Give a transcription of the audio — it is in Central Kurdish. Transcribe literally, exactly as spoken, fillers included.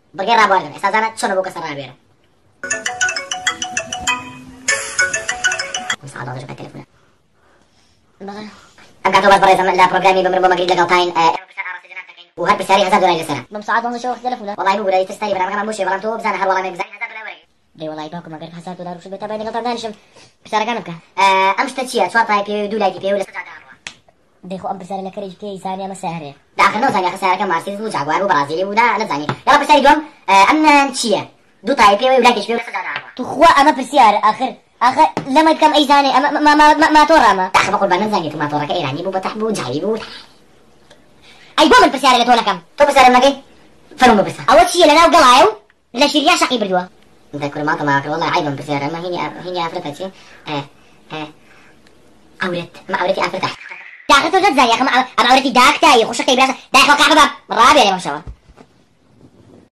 بەڵگەی ڕابواردن ئێستا زانە چۆنە بۆ کەسە ڕابێرە ساڵۆژەکە تەلەفۆنە ئەم کاتۆ باش بەڕێزم لە پرۆگرامی بمرم بۆ مەگریت لەگەڵ تاین و هەر پرسیاری هەزار دۆلاری لەسەرە بەم سەعات بەڵام شەوە تەلەفۆنە وەڵای بوو بوو تستاری بەرنامەکەمان بۆ شێ بەڵام تۆ بزانە هەر وەڵامی بزانین هەزار دۆلار وەرەگرێ دەی وەڵای باوکم ئەگەر هەزار دۆلار وشت بێتە باید لەگەڵ تا دانیشم پرسیارەکانم بکە ئەم شتە چییە چوار تای پێوی دوو لایکی پێوی لەسەر جادەڕوە دەی خۆ ئەم پرسیارە لە کەرێکی پێی زانی ئەمە سیارەیە داخل نەزانی ئەخە سیارەکە مارسیدس بوو جاگوار و بەرازیلی بوو دا نەزانی یاڵا پرسیاری دووەم ئەم چییە دوو تای پێوی و لایکیش پێوی لەسەر جادەڕوە تو خوا ئەمە پرسیارە ئاخر آخر لما كم أي زاني ما ما ما ما ما تورا ما أخي بقول بنا زاني ما تورا كإيراني بو بتح بو جاي بو أي بومن بسيارة لتونا كم تو بسيارة ماكي فرمو بس أول شيء لنا وقلايو لا شريعة شقي بردوا أنت كل ما طلع والله عيب من بسيارة ما هني هني أفرتها شيء إيه إيه أورت ما أورتي أفرتها يا أخي تو جد زاني يا أخي ما أورتي داك تاي خوش كي براس داك وقع باب رابع يا ما شاء الله